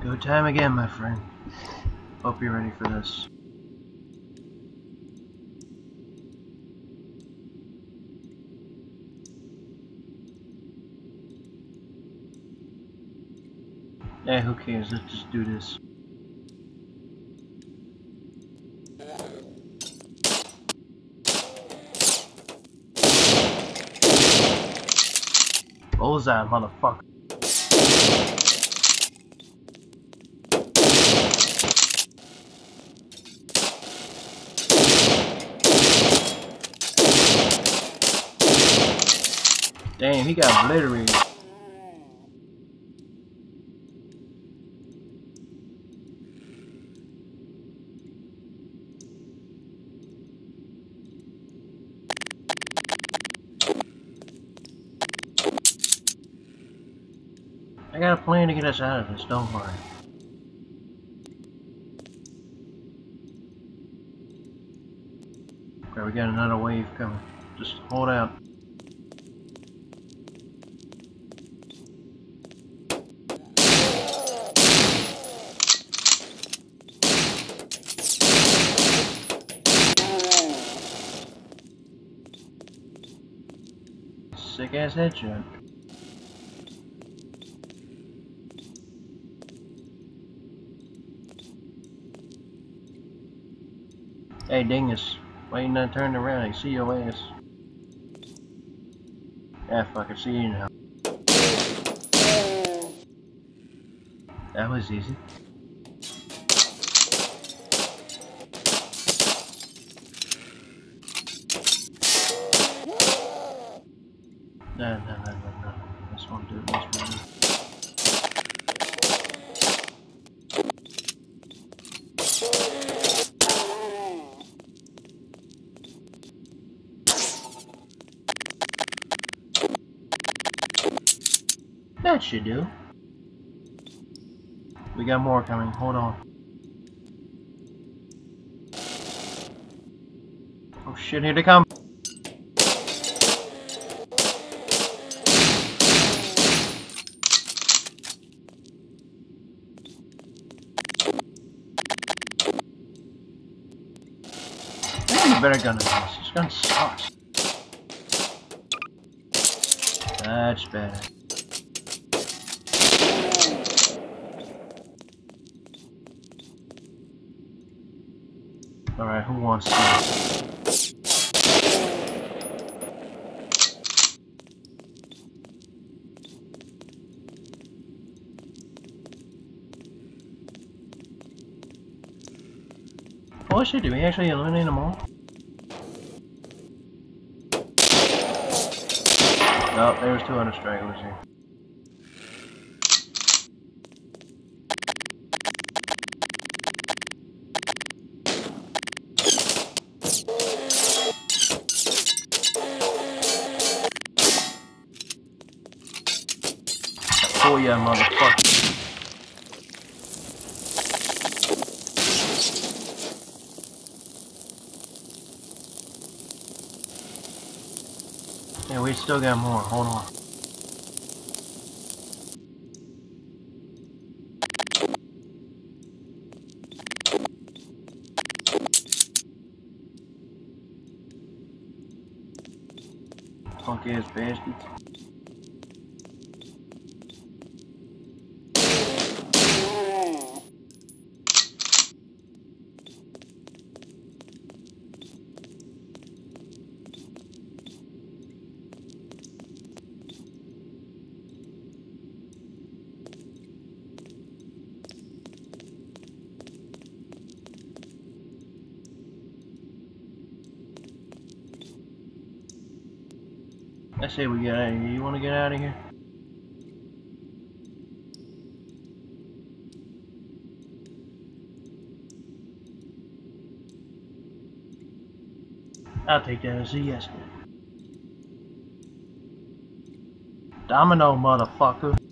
Go time again, my friend. Hope you're ready for this. Yeah, who cares? Let's just do this. Bullseye, motherfucker. Damn, he got obliterated. I got a plan to get us out of this, don't worry. Okay, we got another wave coming. Just hold out. Sick ass headshot. Hey Dingus, why you not turning around? I see your ass. Yeah, fuck, I see you now. That was easy. No. This won't do it. This won't do it. That should do. We got more coming. Hold on. Oh shit, here they come. You better gun this. This gun sucks. That's better. Alright, who wants this? Oh shit, did we actually eliminate them all? No, there was 200 stragglers here. Oh yeah, motherfucker. Yeah, we still got more. Hold on. Punk ass bastards. I say we get out of here. You want to get out of here? I'll take that as a yes. Domino, motherfucker.